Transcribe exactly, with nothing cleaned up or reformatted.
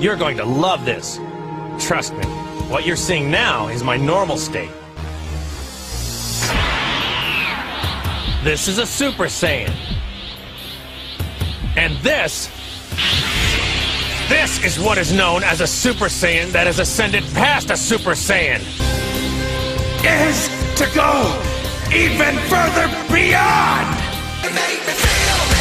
You're going to love this. Trust me, what you're seeing now is my normal state. This is a Super Saiyan. And this... This is what is known as a Super Saiyan that has ascended past a Super Saiyan. Is to go even further beyond! You make me feel